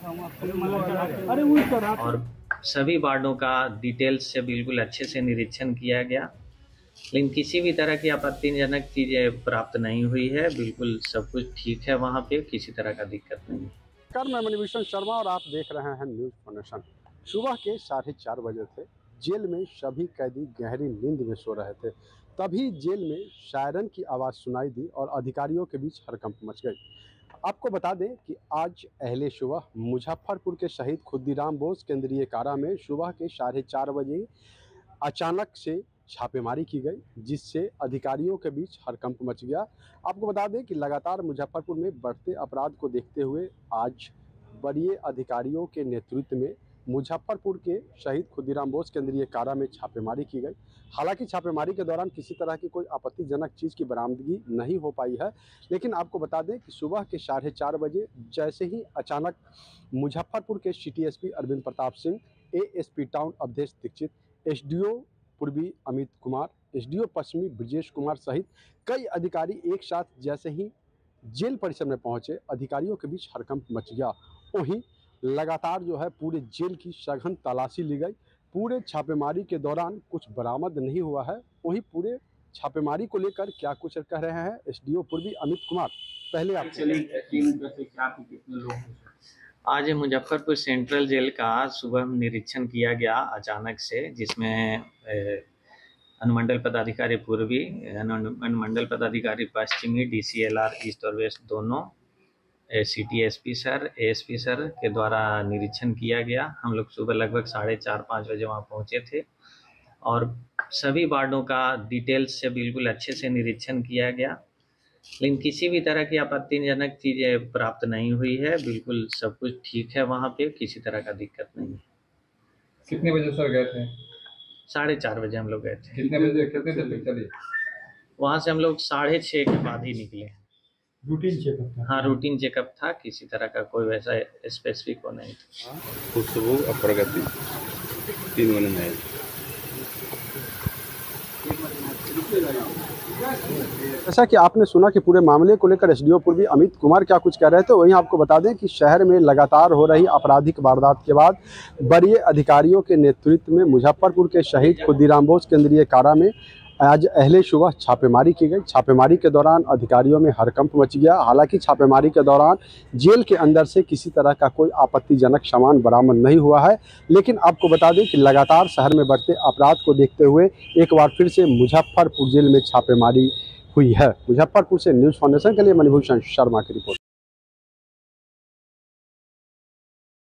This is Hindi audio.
और सभी वार्डों का डिटेल्स से बिल्कुल अच्छे से निरीक्षण किया गया, लेकिन किसी भी तरह की आपत्तिजनक चीज़ें प्राप्त नहीं हुई है। बिल्कुल सब कुछ ठीक है, वहाँ पे किसी तरह का दिक्कत नहीं है। मैं मणिभूषण शर्मा और आप देख रहे हैं न्यूज़ फाउंडेशन। सुबह के 4:30 बजे थे। जेल में सभी कैदी गहरी नींद में सो रहे थे, तभी जेल में सायरन की आवाज़ सुनाई दी और अधिकारियों के बीच हड़कंप मच गई। आपको बता दें कि आज अहले सुबह मुजफ्फरपुर के शहीद खुदीराम बोस केंद्रीय कारा में सुबह के 4:30 बजे अचानक से छापेमारी की गई, जिससे अधिकारियों के बीच हड़कंप मच गया। आपको बता दें कि लगातार मुजफ्फरपुर में बढ़ते अपराध को देखते हुए आज वरीय अधिकारियों के नेतृत्व में मुजफ्फरपुर के शहीद खुदीराम बोस केंद्रीय कारा में छापेमारी की गई। हालांकि छापेमारी के दौरान किसी तरह की कोई आपत्तिजनक चीज़ की बरामदगी नहीं हो पाई है, लेकिन आपको बता दें कि सुबह के 4:30 बजे जैसे ही अचानक मुजफ्फरपुर के city SP Arvind Pratap Singh, ASP town Avdhesh Dixit, SDO पूर्वी अमित कुमार, एसडीओ पश्चिमी ब्रजेश कुमार सहित कई अधिकारी एक साथ जैसे ही जेल परिसर में पहुंचे, अधिकारियों के बीच हड़कंप मच गया। वहीं लगातार जो है पूरे जेल की सघन तलाशी ली गई। पूरे छापेमारी के दौरान कुछ बरामद नहीं हुआ है। वहीं पूरे छापेमारी को लेकर क्या कुछ कह रहे हैं एसडीओ पूर्वी अमित कुमार। पहले आप कितने लोग आज मुजफ्फरपुर सेंट्रल जेल का सुबह निरीक्षण किया गया अचानक से, जिसमें अनुमंडल पदाधिकारी पूर्वी, अनुमंडल पदाधिकारी पश्चिमी, डीसीएलआर ईस्ट और वेस्ट दोनों, city SP sir, ASP sir के द्वारा निरीक्षण किया गया। हम लोग सुबह लगभग 4:30-5 बजे वहाँ पहुँचे थे और सभी वार्डों का डिटेल्स से बिल्कुल अच्छे से निरीक्षण किया गया, लेकिन किसी भी तरह की आपत्तिजनक चीज़ें प्राप्त नहीं हुई है। बिल्कुल सब कुछ ठीक है, वहाँ पे किसी तरह का दिक्कत नहीं है। कितने बजे सर गए थे? 4:30 बजे हम लोग गए थे। कितने बजे कितने देर तक चली? वहाँ से हम लोग 6:30 के बाद ही निकले। रूटीन चेकअप था? हाँ, रूटीन चेकअप था, किसी तरह का कोई वैसा स्पेसिफिक वो नहीं था। खुशबू अप्रगति 3 महीने में। जैसा कि आपने सुना कि पूरे मामले को लेकर एसडीओ पूर्वी अमित कुमार क्या कुछ कह रहे थे, वहीं आपको बता दें कि शहर में लगातार हो रही आपराधिक वारदात के बाद वरीय अधिकारियों के नेतृत्व में मुजफ्फरपुर के शहीद खुदीराम बोस केंद्रीय कारा में आज अहले सुबह छापेमारी की गई। छापेमारी के दौरान अधिकारियों में हड़कंप मच गया। हालांकि छापेमारी के दौरान जेल के अंदर से किसी तरह का कोई आपत्तिजनक सामान बरामद नहीं हुआ है, लेकिन आपको बता दें कि लगातार शहर में बढ़ते अपराध को देखते हुए एक बार फिर से मुजफ्फरपुर जेल में छापेमारी हुई है। मुजफ्फरपुर से न्यूज़ फाउंडेशन के लिए मणिभूषण शर्मा की रिपोर्ट।